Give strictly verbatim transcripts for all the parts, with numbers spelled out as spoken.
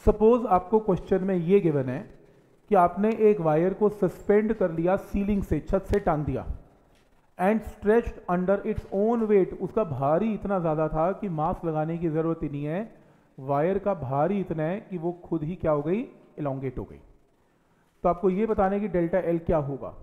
Suppose आपको question में ये गिवन है कि आपने एक वायर को सस्पेंड कर लिया सीलिंग से, छत से टांग दिया, and stretched under its own weight. उसका भारी इतना ज़्यादा था कि मास लगाने की ज़रूरत ही नहीं है, वायर का भारी इतना है कि वो खुद ही क्या हो गई, इलोंगेट हो गई। तो आपको ये बताने की डेल्टा एल क्या होगा।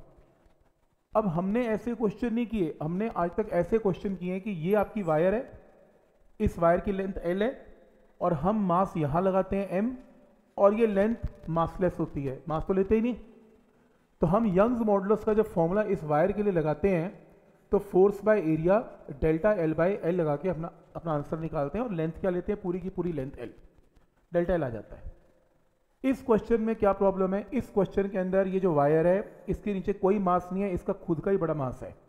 अब हमने ऐसे क्वेश्चन नहीं किए, हमने आज तक ऐसे क्वेश्चन किए हैं कि ये आपकी वायर है, इस वायर की लेंथ एल है, और हम मास यहां लगाते हैं एम, और ये लेंथ मासलेस होती है, मास तो लेते ही नहीं। तो हम यंग्स मॉडुलस का जब फॉर्मूला इस वायर के लिए लगाते हैं तो force by area delta L by L लगा के अपना अपना आंसर निकालते हैं, और लेंथ क्या लेते हैं, पूरी की पूरी लेंथ एल, डेल्टा एल आ जाता है। इस क्वेश्चन में क्या प्रॉब्लम है, इस क्वेश्चन के अंदर ये जो वायर है इसके नीचे कोई मास नहीं है, इसका खुद का ही बड़ा मास है।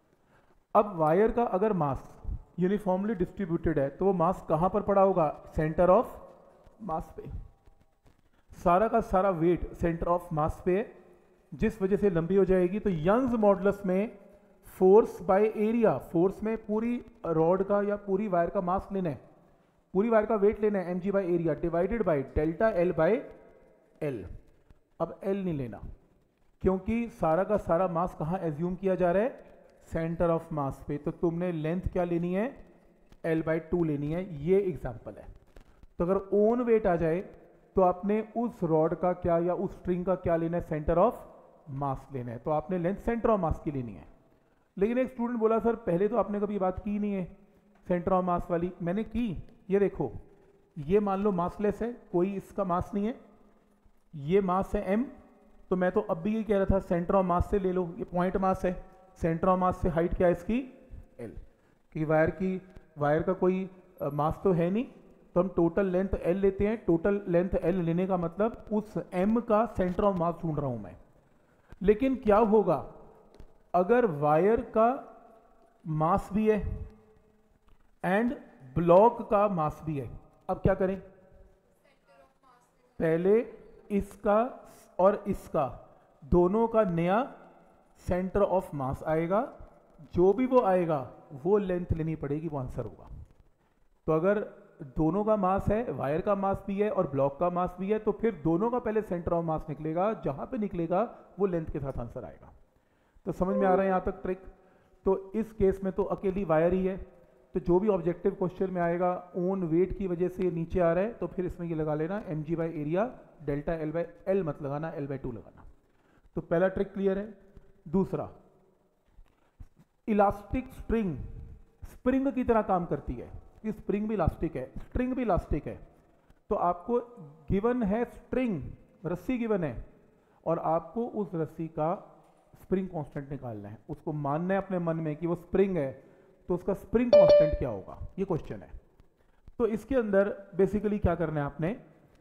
अब वायर का अगर मास यूनिफॉर्मली डिस्ट्रीब्यूटेड है तो वो मास कहां पर पड़ा होगा, सेंटर ऑफ मास पे। सारा का सारा वेट सेंटर ऑफ मास पे है, जिस वजह से लंबी हो जाएगी। तो यंग्स मॉडुलस में फोर्स बाय एरिया, फोर्स में पूरी रॉड का या पूरी वायर का मास लेना है, पूरी वायर का वेट लेना है, M G by area divided by delta L by L. अब एल नहीं लेना क्योंकि सारा का सारा मास कहाँ एज्यूम किया जा रहा है, सेंटर ऑफ मास पे। तो तुमने लेंथ क्या लेनी है, एल बाई टू लेनी है। ये एग्जाम्पल है। तो अगर ओन वेट आ जाए तो आपने उस रॉड का क्या या उस स्ट्रिंग का क्या लेना है, सेंटर ऑफ मास लेना है। तो आपने लेंथ सेंटर ऑफ मास की लेनी है। लेकिन एक स्टूडेंट बोला सर पहले तो आपने कभी बात की नहीं है सेंटर ऑफ मास वाली। मैंने की, ये देखो, ये मान लो मासलेस है, कोई इसका मास नहीं है, ये मास है एम। तो मैं तो अब भी ये कह रहा था सेंटर ऑफ मास से ले लो, ये पॉइंट मास है, सेंटर ऑफ मास से हाइट क्या है इसकी, एल। कि वायर की वायर का कोई मास तो है नहीं, तो हम टोटल लेंथ एल लेते हैं। टोटल लेंथ एल लेने का मतलब उस एम का सेंटर ऑफ मास ढूंढ रहा हूं मैं। लेकिन क्या होगा अगर वायर का मास भी है एंड ब्लॉक का मास भी है। अब क्या करें, पहले इसका और इसका दोनों का नया सेंटर ऑफ मास आएगा, जो भी वो आएगा वो लेंथ लेनी पड़ेगी, वो आंसर होगा। तो अगर दोनों का मास है, वायर का मास भी है और ब्लॉक का मास भी है, तो फिर दोनों का पहले सेंटर ऑफ मास निकलेगा, जहां पे निकलेगा वो लेंथ के साथ आंसर आएगा। तो समझ में आ रहा है यहां तक ट्रिक। तो इस केस में तो अकेली वायर ही है, तो जो भी ऑब्जेक्टिव क्वेश्चन में आएगा ओन वेट की वजह से नीचे आ रहा है, तो फिर इसमें ये लगा लेना M G by area delta L by L मत लगाना, एल बाई टू लगाना। तो पहला ट्रिक क्लियर है। दूसरा, इलास्टिक स्ट्रिंग स्प्रिंग की तरह काम करती है। ये स्प्रिंग भी इलास्टिक है, स्ट्रिंग भी इलास्टिक है। तो आपको गिवन है स्ट्रिंग, रस्सी गिवन है, और आपको उस रस्सी का स्प्रिंग कांस्टेंट निकालना है। उसको मानना है अपने मन में कि वो स्प्रिंग है, तो उसका स्प्रिंग कांस्टेंट क्या होगा, ये क्वेश्चन है। तो इसके अंदर बेसिकली क्या करना है आपने,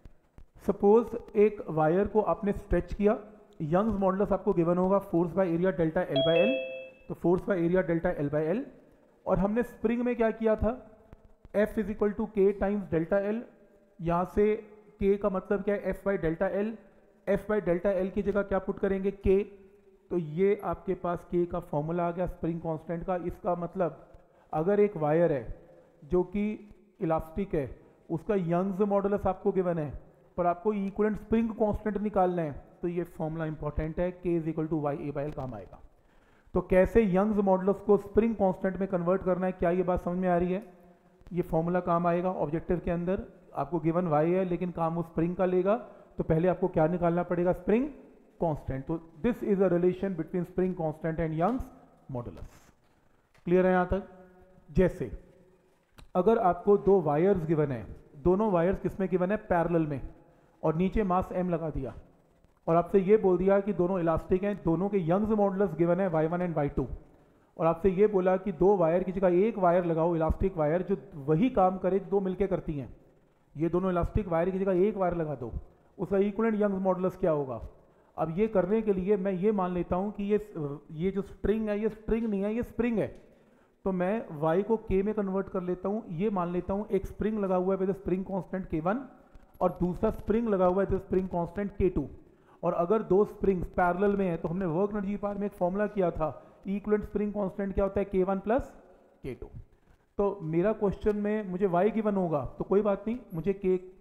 सपोज एक वायर को आपने स्ट्रेच किया, यंग्स मॉडुलस आपको गिवन होगा force by area delta L by L. तो force by area delta L by L, और हमने स्प्रिंग में क्या किया था, F is equal to K times delta L. यहां से K का मतलब क्या है, F by delta L. F by delta L की जगह क्या पुट करेंगे, K। तो ये आपके पास K का फॉर्मूला आ गया स्प्रिंग कांस्टेंट का। इसका मतलब अगर एक वायर है जो कि इलास्टिक है, उसका यंग्स मॉडुलस आपको गिवन है, पर आपको इक्विवेलेंट स्प्रिंग कांस्टेंट निकालना है, तो ये फॉर्मूला इंपॉर्टेंट है, K is equal to Y A by L काम आएगा। तो कैसे यंग्स मॉडुलस को स्प्रिंग कांस्टेंट में कन्वर्ट करना है, क्या ये बात समझ में आ रही है। ये फॉर्मूला काम आएगा ऑब्जेक्टिव के अंदर। आपको गिवन वाई है लेकिन काम वो स्प्रिंग का लेगा, तो पहले आपको क्या निकालना पड़ेगा, स्प्रिंग कांस्टेंट। तो this is a relation between spring constant and Young's modulus. Clear है यहां तक। जैसे अगर आपको दो वायर्स गिवन है, दोनों वायर्स किसमें गिवन है, पैरेलल में, और नीचे मास m लगा दिया, और आपसे ये बोल दिया कि दोनों इलास्टिक हैं, दोनों के यंग्स मॉडुलस गिवन है Y one and Y two, और आपसे ये बोला कि दो वायर की जगह एक वायर लगाओ, इलास्टिक वायर, जो वही काम करे दो मिलके करती हैं। ये दोनों इलास्टिक वायर की जगह एक वायर लगा दो, उसका इक्विवेलेंट यंग्स मॉडुलस क्या होगा। अब ये करने के लिए मैं ये मान लेता हूं कि ये ये जो स्ट्रिंग है ये स्ट्रिंग नहीं है, ये स्प्रिंग है। तो मैं y को k में कन्वर्ट कर लेता हूं। ये मान लेता हूं एक स्प्रिंग लगा हुआ है with spring constant K one, और दूसरा स्प्रिंग लगा हुआ है with spring constant K two. और अगर दो स्प्रिंग्स पैरेलल में है तो हमने वर्क एनर्जी पार में एक फॉर्मूला किया था, इक्विवेलेंट स्प्रिंग कांस्टेंट क्या होता है, के वन प्लस के टू। तो मेरा क्वेश्चन में मुझे y गिवन होगा तो कोई बात नहीं, मुझे k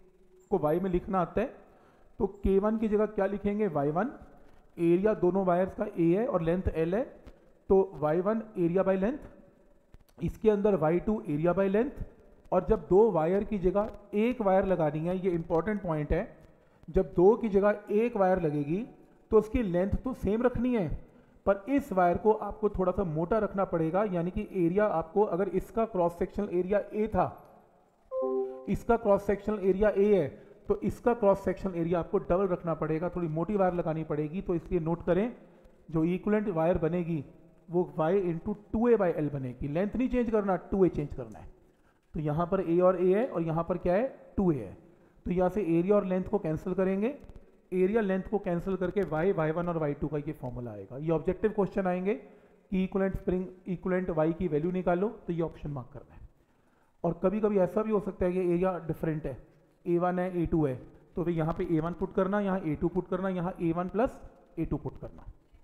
को वाई में लिखना आता है, तो के वन की जगह क्या लिखेंगे, वाई वन। एरिया दोनों वायर्स का ए है और लेंथ एल है, तो Y one area by length, इसके अंदर Y two area by length. और जब दो वायर की जगह एक वायर लगानी है, ये इंपॉर्टेंट पॉइंट है, जब दो की जगह एक वायर लगेगी तो उसकी लेंथ तो सेम रखनी है, पर इस वायर को आपको थोड़ा सा मोटा रखना पड़ेगा, यानी कि एरिया आपको, अगर इसका क्रॉस सेक्शनल एरिया ए था, इसका क्रॉस सेक्शनल एरिया ए है, तो इसका क्रॉस सेक्शनल एरिया आपको डबल रखना पड़ेगा, थोड़ी मोटी वायर लगानी पड़ेगी। तो इसलिए नोट करें, जो इक्विवेलेंट वायर बनेगी वो y into two A by L बनेगी। लेंथ नहीं चेंज करना, टू ए चेंज करना है। तो यहाँ पर a और a है और यहाँ पर क्या है, टू ए है। तो यहाँ से एरिया और लेंथ को कैंसिल करेंगे, एरिया लेंथ को कैंसिल करके y, वाई वन और वाई टू का ये फॉर्मूला आएगा। ये ऑब्जेक्टिव क्वेश्चन आएंगे कि इक्विवेलेंट स्प्रिंग, इक्विवेलेंट y की वैल्यू निकालो, तो ये ऑप्शन मार्क करना है। और कभी कभी ऐसा भी हो सकता है कि एरिया डिफरेंट है, ए वन है, ए टू है, तो फिर यहाँ पे ए वन पुट करना, यहाँ ए टू पुट करना, यहाँ A one plus A two put करना।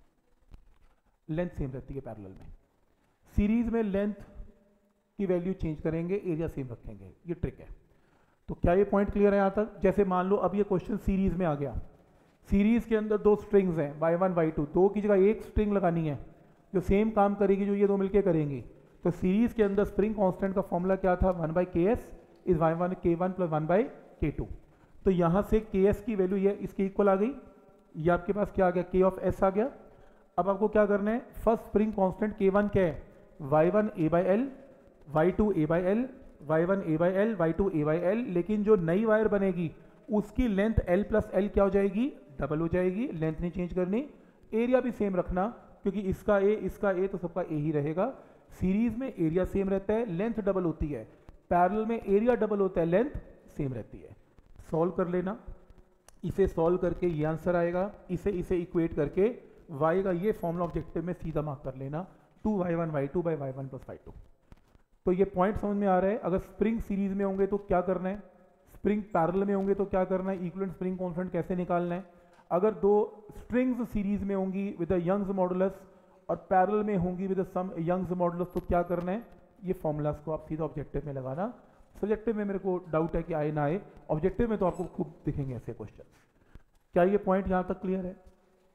लेंथ सेम रहती है पैरेलल में। सीरीज में लेंथ की वैल्यू चेंज करेंगे, एरिया सेम रखेंगे, ये ट्रिक है। तो क्या ये पॉइंट क्लियर है यहाँ तक? जैसे मान लो अब ये क्वेश्चन सीरीज में आ गया, सीरीज के अंदर दो स्ट्रिंग्स हैं, वाई वन वाई टू, दो की जगह एक स्ट्रिंग लगानी है जो सेम काम करेगी, जो ये दो मिलके करेंगी। तो सीरीज के अंदर स्प्रिंग कांस्टेंट का फॉर्मूला क्या था, one by K S is Y one K one plus one by K two. तो यहाँ से के एस की वैल्यू ये इसके इक्वल आ गई, ये आपके पास क्या आ गया, के ऑफ एस आ गया। अब आपको क्या करना है, first spring constant K one क्या है, Y one A by L, Y two A by L, Y one A by L, Y two A by L. लेकिन जो नई वायर बनेगी उसकी लेंथ एल प्लस एल क्या हो जाएगी, डबल हो जाएगी। लेंथ नहीं चेंज करनी, एरिया भी सेम रखना, क्योंकि इसका ए इसका ए तो सबका ए ही रहेगा। सीरीज में एरिया सेम रहता है, लेंथ डबल होती है, पैरेलल में एरिया डबल होता है, लेंथ सेम रहती है। सॉल्व कर लेना, इसे सॉल्व करके ये आंसर आएगा, इसे इसे इक्वेट करके y का ये फॉर्मूला ऑब्जेक्टिव में सीधा मार्क कर लेना, two Y one Y two by Y one plus Y two. तो ये पॉइंट समझ में आ रहा है। अगर स्प्रिंग सीरीज में होंगे तो क्या करना है, स्प्रिंग पैरेलल में होंगे तो क्या करना है, इक्विवेलेंट स्प्रिंग कांस्टेंट कैसे निकालना है। अगर दो स्ट्रिंग्स सीरीज में होंगी विद द यंग्स मॉडुलस और पैरेलल में होंगी with the sum Young's modulus, तो क्या करना है, ये फॉर्मूलाज को आप सीधा ऑब्जेक्टिव में लगाना। सब्जेक्टिव में मेरे को डाउट है कि आए ना आए, ऑब्जेक्टिव में तो आपको खूब दिखेंगे ऐसे क्वेश्चन। क्या ये पॉइंट यहां तक क्लियर है?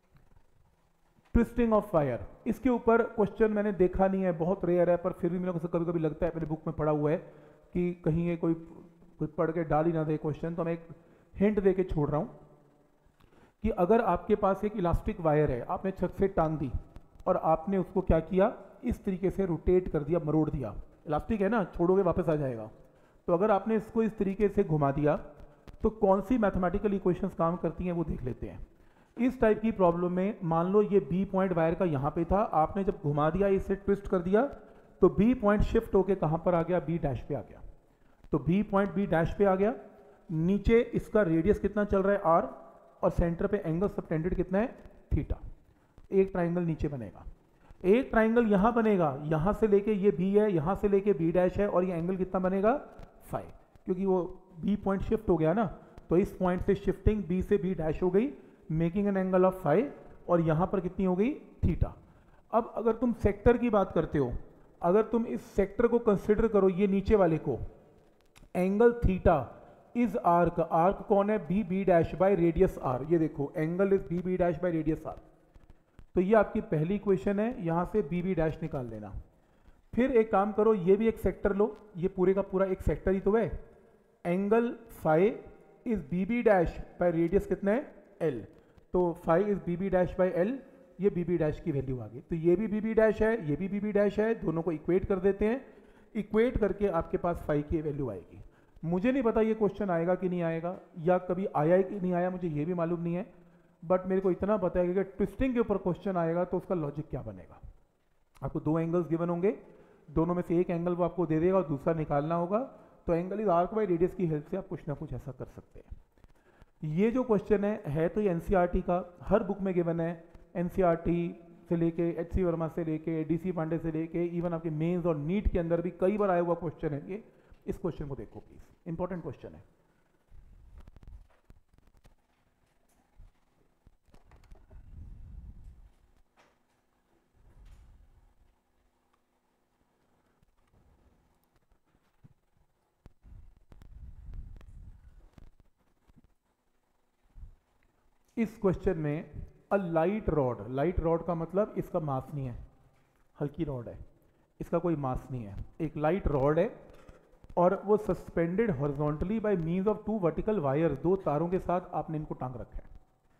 ट्विस्टिंग ऑफ वायर, इसके ऊपर क्वेश्चन मैंने देखा नहीं है, बहुत रेयर है, पर फिर भी मेरे को कभी कभी लगता है, मेरे बुक में पढ़ा हुआ है कि कहीं ये कोई कोई पढ़ के डाल ही ना दे क्वेश्चन। तो मैं एक हिंट दे के छोड़ रहा हूं कि अगर आपके पास एक इलास्टिक वायर है, आपने छत से टांग दी और आपने उसको क्या किया, इस तरीके से रोटेट कर दिया, मरोड़ दिया। इलास्टिक है ना, छोड़ोगे वापस आ जाएगा। तो अगर आपने इसको इस तरीके से घुमा दिया तो कौन सी मैथमेटिकल इक्वेशंस काम करती हैं वो देख लेते हैं। इस टाइप की प्रॉब्लम में मान लो ये बी पॉइंट वायर का यहाँ पे था, आपने जब घुमा दिया, इसे ट्विस्ट कर दिया, तो बी पॉइंट शिफ्ट होके कहाँ पर आ गया, बी डैश पे आ गया। तो बी पॉइंट बी डैश पे आ गया, नीचे इसका रेडियस कितना चल रहा है, आर, और सेंटर पे एंगल सबटेंडेड कितना है, थीटा। एक ट्राइंगल नीचे बनेगा, एक ट्राइंगल यहां बनेगा, यहां से लेके ये बी है, यहां से लेके बी डैश है, और ये एंगल कितना बनेगा, फाइव, क्योंकि वो बी पॉइंट शिफ्ट हो गया ना। तो इस पॉइंट से शिफ्टिंग बी से बी डैश हो गई, making an angle of five, और यहां पर कितनी हो गई, थीटा। अब अगर तुम सेक्टर की बात करते हो, अगर तुम इस सेक्टर को कंसिडर करो, ये नीचे वाले को, angle theta is arc, arc कौन है, B B dash by radius R. ये देखो, angle is B B dash by radius R. तो ये आपकी पहली इक्वेशन है, यहां से बी बी डैश निकाल लेना। फिर एक काम करो, ये भी एक सेक्टर लो, ये पूरे का पूरा एक सेक्टर ही तो है। Angle five is B B dash by radius कितना है, एल। तो five is B B dash by L, ये बी बी डैश की वैल्यू आ गई। तो ये भी बी बी डैश है, ये भी बी बी डैश है, दोनों को इक्वेट कर देते हैं। इक्वेट करके आपके पास फाइव की वैल्यू आएगी। मुझे नहीं पता ये क्वेश्चन आएगा कि नहीं आएगा, या कभी आया है कि नहीं आया, मुझे ये भी मालूम नहीं है, बट मेरे को इतना पता है कि अगर ट्विस्टिंग के ऊपर क्वेश्चन आएगा तो उसका लॉजिक क्या बनेगा। आपको दो एंगल्स गिवन होंगे, दोनों में से एक एंगल वो आपको दे देगा और दूसरा निकालना होगा। तो angle is arc by radius की हेल्प से आप कुछ ना कुछ ऐसा कर सकते हैं। ये जो क्वेश्चन है है तो ये एनसीईआरटी का, हर बुक में गिवन है। एनसीईआरटी से लेके एच सी वर्मा से लेके डी सी पांडे से लेके इवन आपके मेंस और नीट के अंदर भी कई बार आया हुआ क्वेश्चन है ये। इस क्वेश्चन को देखो प्लीज, इंपॉर्टेंट क्वेश्चन है। इस क्वेश्चन में a light rod, light rod का मतलब इसका मास नहीं है, हल्की रॉड है, इसका कोई मास नहीं है, एक लाइट रॉड है और वो suspended horizontally by means of two vertical wire, दो तारों के साथ आपने इनको टांग रखा है।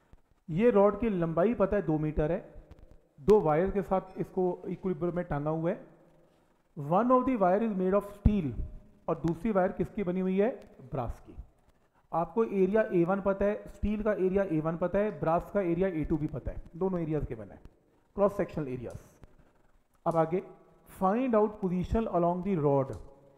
ये रॉड की लंबाई पता है दो मीटर है, दो वायर के साथ इसको इक्विलिब्रियम में टांगा हुआ है। One of the wire is made of steel और दूसरी वायर किसकी बनी हुई है, ब्रास की। आपको एरिया ए वन पता है, स्टील का एरिया ए वन पता है, ब्रास का एरिया ए टू भी पता है, दोनों एरियाज के बना है, क्रॉस सेक्शनल एरियाज। अब आगे, find out position along the rod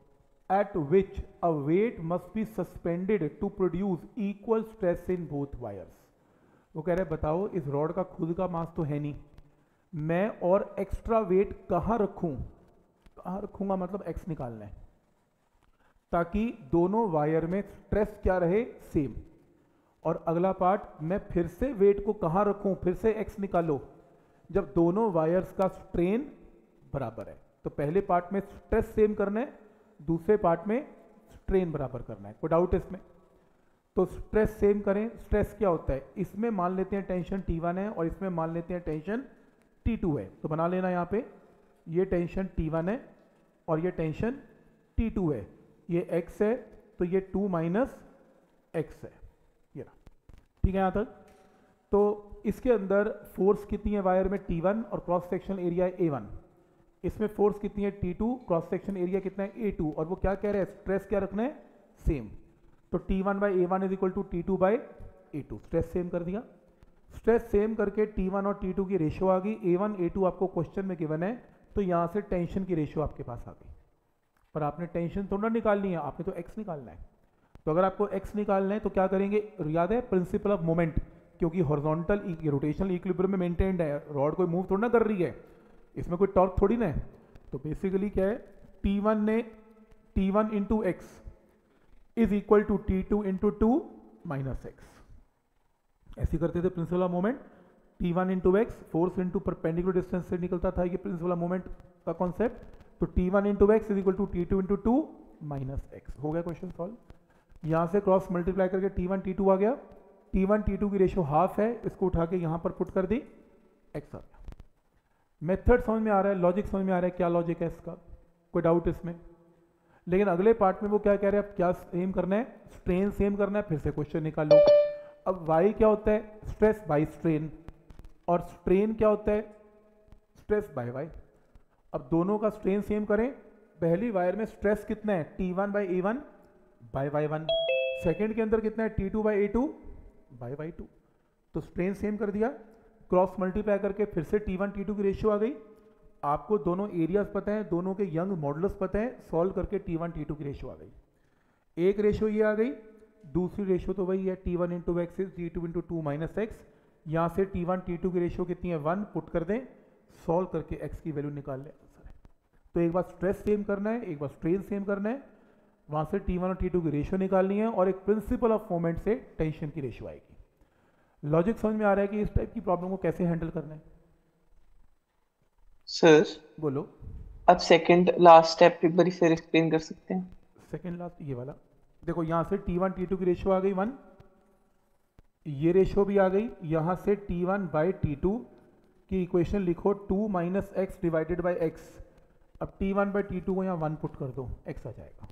at which a weight must be suspended to produce equal stress in both wires। वो कह रहे हैं बताओ इस रॉड का खुद का मास तो है नहीं, मैं और एक्स्ट्रा वेट कहाँ रखूं, कहाँ रखूंगा मतलब एक्स निकालना है, ताकि दोनों वायर में स्ट्रेस क्या रहे, सेम। और अगला पार्ट, मैं फिर से वेट को कहाँ रखूं, फिर से एक्स निकालो, जब दोनों वायर्स का स्ट्रेन बराबर है। तो पहले पार्ट में स्ट्रेस सेम करना है, दूसरे पार्ट में स्ट्रेन बराबर करना है। कोई डाउट इसमें? तो स्ट्रेस सेम करें। स्ट्रेस क्या होता है, इसमें मान लेते हैं टेंशन टी वन है और इसमें मान लेते हैं टेंशन टी टू है। तो बना लेना यहाँ पे, ये टेंशन टी वन है और ये टेंशन टी टू है, ये x है तो ये टू माइनस एक्स है, ये रहा। ठीक है यहाँ तक? तो इसके अंदर फोर्स कितनी है वायर में, टी वन और क्रॉस सेक्शन एरिया है ए वन। इसमें फोर्स कितनी है, T two, cross section area कितना है, ए टू। और वो क्या कह रहे हैं, स्ट्रेस क्या रखना है, सेम। तो T one by A one is equal to T two by A two, stress same कर दिया। स्ट्रेस सेम करके टी वन और टी टू की रेशियो आ गई, ए वन ए टू आपको क्वेश्चन में गिवन है, तो यहाँ से टेंशन की रेशियो आपके पास आ गई। पर आपने टेंशन थोड़ा निकालनी है, आपने तो एक्स निकालना है। तो अगर आपको एक्स निकालना है तो क्या करेंगे, याद है प्रिंसिपल ऑफ मोमेंट, क्योंकि हॉरिजॉन्टल रोटेशनल इक्विलिब्रियम में मेंटेन्ड है, रॉड कोई मूव थोड़ा ना कर रही है, इसमें कोई टॉर्क थोड़ी ना है। तो बेसिकली क्या है, टी वन ने T one into X is equal to T two into two minus X, ऐसे करते थे principle of moment. T one into X, force into perpendicular distance से निकलता था ये प्रिंसिपल ऑफ मोमेंट का कॉन्सेप्ट। तो T one into X is equal to T two into two minus X. हो गया क्वेश्चन सॉल्व। यहाँ से क्रॉस मल्टीप्लाई करके टी वन टी टू आ गया, टी वन टी टू की रेशियो हाफ है, इसको उठा के यहाँ पर पुट कर दी, एक्स आ गया। मेथड समझ में आ रहा है, लॉजिक समझ में आ रहा है, क्या लॉजिक है इसका, कोई डाउट इसमें? लेकिन अगले पार्ट में वो क्या कह रहे हैं, अब क्या सेम करना है, स्ट्रेन सेम करना है, फिर से क्वेश्चन निकालो। अब वाई क्या होता है, स्ट्रेस बाय स्ट्रेन, और स्ट्रेन क्या होता है, स्ट्रेस बाय वाई। अब दोनों का स्ट्रेन सेम करें, पहली वायर में स्ट्रेस कितना है, T one by A one by Y one, second के अंदर कितना है, T two by A two by Y two. तो स्ट्रेन सेम कर दिया, क्रॉस मल्टीप्लाई करके फिर से टी वन टी टू की रेशियो आ गई। आपको दोनों एरियाज पता है, दोनों के यंग मॉडुलस पता है, सॉल्व करके टी वन टी टू की रेशियो आ गई। एक रेशियो ये आ गई, दूसरी रेशियो तो वही है, T one into X is T two into two minus X. यहाँ से टी वन टी टू की रेशियो कितनी है, वन, पुट कर दें, सॉल्व करके एक्स की वैल्यू निकाल लें, आंसर है। तो एक बार स्ट्रेस सेम करना है, एक बार स्ट्रेन सेम करना है, वहाँ से टी वन और टी टू की रेशियो निकालनी है, और एक प्रिंसिपल ऑफ मोमेंट से टेंशन की रेशियो आएगी। लॉजिक समझ में आ रहा है कि इस टाइप की प्रॉब्लम को कैसे हैंडल करना है? सर बोलो। आप सेकंड लास्ट स्टेप एक बार फिर एक्सप्लेन कर सकते हैं? सेकंड लास्ट ये वाला देखो, यहाँ से टी वन टी टू की रेशियो आ गई वन, ये रेशियो भी आ गई। यहाँ से T one by T two की इक्वेशन लिखो, two minus X divided by X. अब T one by T two को यहाँ वन पुट कर दो, एक्स आ जाएगा।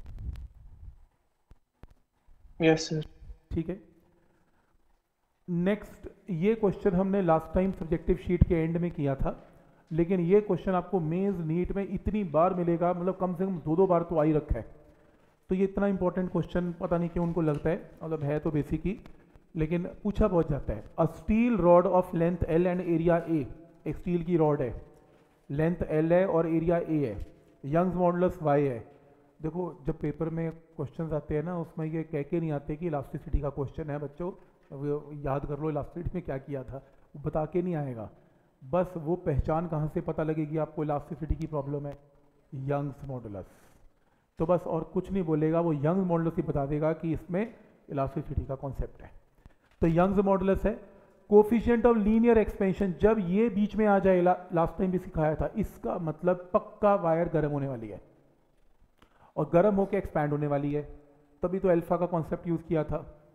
Yes sir. ठीक है। नेक्स्ट, ये क्वेश्चन हमने लास्ट टाइम सब्जेक्टिव शीट के एंड में किया था, लेकिन ये क्वेश्चन आपको मेंस नीट में इतनी बार मिलेगा, मतलब कम से कम दो दो बार तो आ ही रखा है। तो ये इतना इंपॉर्टेंट क्वेश्चन पता नहीं क्यों उनको लगता है, मतलब है तो बेसिक ही, लेकिन पूछा बहुत जाता है। A steel rod of length L and area A, एक स्टील की रॉड है, लेंथ एल है और एरिया ए है, यंग्स मॉडुलस वाई है। देखो जब पेपर में क्वेश्चन आते हैं ना, उसमें ये कह के नहीं आते कि इलास्टिसिटी का क्वेश्चन है बच्चों, याद कर लो इलास्टिसिटी में क्या किया था, वो बता के नहीं आएगा। बस वो पहचान कहाँ से पता लगेगी आपको, इलास्टिसिटी की प्रॉब्लम है, यंग्स मॉडुलस। तो बस और कुछ नहीं बोलेगा, वो यंग्स मॉडुलस ही बता देगा कि इसमें इलास्टिसिटी का कॉन्सेप्ट है। तो यंग्स मॉडुलस है। कोफिशिएंट ऑफ लीनियर एक्सपेंशन, जब ये बीच में आ जाए, लास्ट टाइम भी सिखाया था, इसका मतलब पक्का वायर गर्म होने वाली है और गर्म होकर एक्सपैंड होने वाली है, तभी तो अल्फा का कॉन्सेप्ट यूज किया था।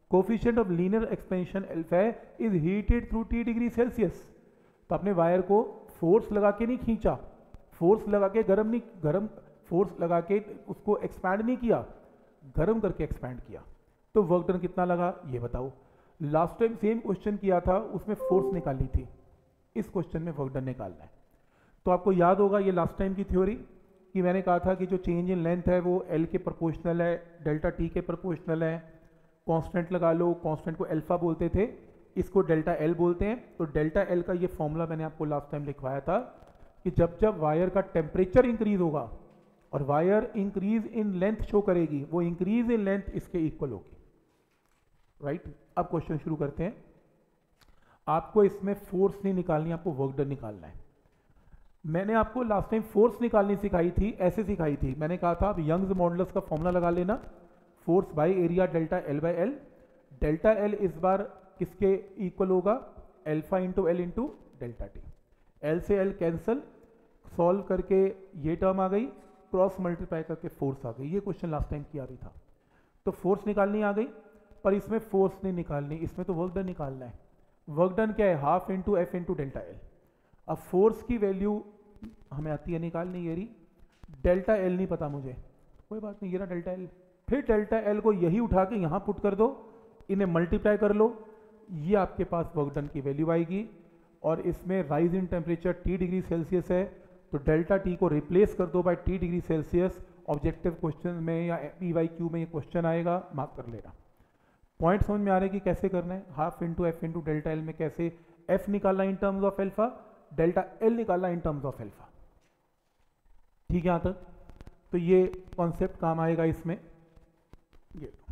Coefficient of linear expansion alpha is heated through T degree Celsius. तो आपने वायर को फोर्स लगा के नहीं खींचा, फोर्स लगा के गर्म नहीं, गर्म फोर्स लगा के उसको एक्सपैंड नहीं किया, गर्म करके एक्सपैंड किया। तो वर्क डन कितना लगा ये बताओ। लास्ट टाइम सेम क्वेश्चन किया था, उसमें फोर्स निकाली थी, इस क्वेश्चन में वर्क डन निकालना है। तो आपको याद होगा ये लास्ट टाइम की थ्योरी कि मैंने कहा था कि जो चेंज इन लेंथ है वो एल के प्रोपोर्शनल है, डेल्टा टी के प्रोपोर्शनल है। कांस्टेंट लगा लो, कांस्टेंट को अल्फा बोलते थे, इसको डेल्टा एल बोलते हैं। तो डेल्टा एल का ये फॉर्मूला मैंने आपको लास्ट टाइम लिखवाया था कि जब जब वायर का टेम्परेचर इंक्रीज होगा और wire increase in length show करेगी, वो इंक्रीज इन लेंथ इसके इक्वल होगी, राइट right? अब क्वेश्चन शुरू करते हैं। आपको इसमें फोर्स नहीं निकालनी, आपको वर्क डन निकालना है। मैंने आपको लास्ट टाइम फोर्स निकालनी सिखाई थी, ऐसे सिखाई थी, मैंने कहा था आप यंग्स मॉडुलस का फॉर्मूला लगा लेना, force by area delta L by L. Delta L इस बार किसके इक्वल होगा, alpha into L into delta T. L से एल कैंसल, सॉल्व करके ये टर्म आ गई, क्रॉस मल्टीप्लाई करके फोर्स आ गई। ये क्वेश्चन लास्ट टाइम किया भी था। तो फोर्स निकालनी आ गई, पर इसमें फोर्स नहीं निकालनी, इसमें तो वर्क डन निकालना है। वर्क डन क्या है, half into F into delta L. अब फोर्स की वैल्यू हमें आती है निकालनी, ये रही। डेल्टा एल नहीं पता मुझे, कोई बात नहीं, ये ना डेल्टा एल। फिर डेल्टा एल को यही उठा के यहाँ पुट कर दो, इन्हें मल्टीप्लाई कर लो, ये आपके पास वर्क डन की वैल्यू आएगी। और इसमें rise in temperature T degree Celsius है, तो डेल्टा टी को रिप्लेस कर दो by T degree Celsius. Objective question में या पी वाई क्यू में ये क्वेश्चन आएगा, मार्क कर लेना। पॉइंट समझ में आ रहा है कि कैसे करना है। Half into F into delta L में कैसे एफ निकालना in terms of alpha, delta L निकालना इन टर्म्स ऑफ एल्फा। ठीक है यहाँ तक। तो ये कॉन्सेप्ट काम आएगा इसमें, ये